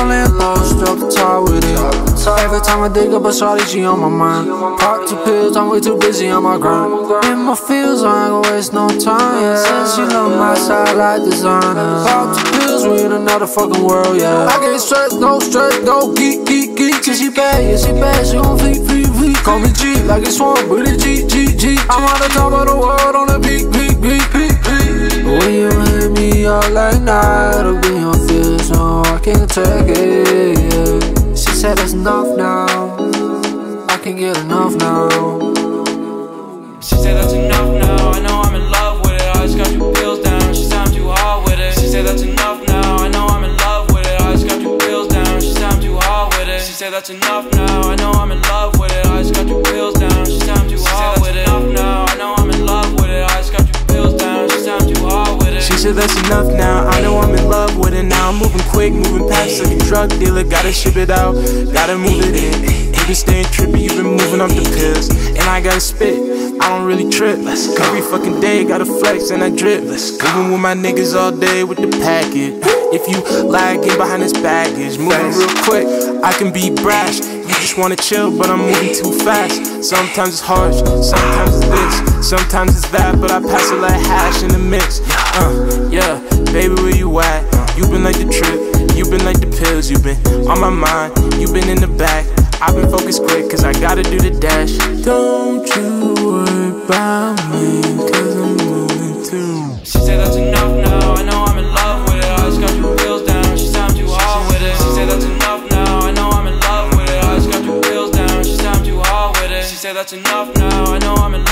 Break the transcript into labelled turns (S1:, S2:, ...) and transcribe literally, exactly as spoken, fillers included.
S1: I'm laying low, strap the top with it. Every time I dig up a shawty, she on my mind. Pop two pills, I'm way too busy on my grind. In my fields, I ain't gon' waste no time, yeah. Since she love my side like designer. Pop two pills, we in another fucking world, yeah. I get stressed, no stress, go geek, geek, geek. Till she bad, yeah, she bad, she gon' fleet, fleet, fleet. Call me G, like it's swamp, but it's G, G, G. I'm on the top of the world, on the peak, peak, peak, peak, peak. But when you hit me up like night, it'll be on feels, no, I can't take it, yeah. She said that's enough now, I can't get enough now.
S2: She said that's enough now, I know I'm in love with it. I just got two pills down, she said I'm too hard with it. She said that's enough now, I know I'm in love with it. I just got two pills down, she said I'm too hard with it. She said that's enough now, I know I'm in love with it. I just got two pills down, she said I'm too hard with it. Enough now, I know I'm in love with it. I just got two pills down, she said I'm too hard with it.
S3: She said that's enough now, I know I'm in love with it. Now I'm moving quick, moving past like a drug dealer. Gotta ship it out, gotta move it in. You been staying trippy, you been moving up the pills. And I gotta spit, I don't really trip. Every fucking day, gotta flex and I drip. Moving with my niggas all day with the package. If you lagging behind this baggage, moving real quick, I can be brash. You just wanna chill, but I'm moving too fast. Sometimes it's harsh, sometimes it's this, sometimes it's that, but I pass it like hash in the mix. Uh, yeah, baby, where you at? You been like the trip, you been like the pills, you been on my mind, you been in the back. I've been focused quick, cause I gotta do the dash. Don't you worry about me, cause I'm moving too.
S2: She said that's enough now, I know I'm in love with it. I just got two pills down, she said I'm too hard with it. She said that's enough now, I know I'm in love with it. I just got two pills down, she said I'm too hard with it. She said that's enough now, I know I'm in love with it.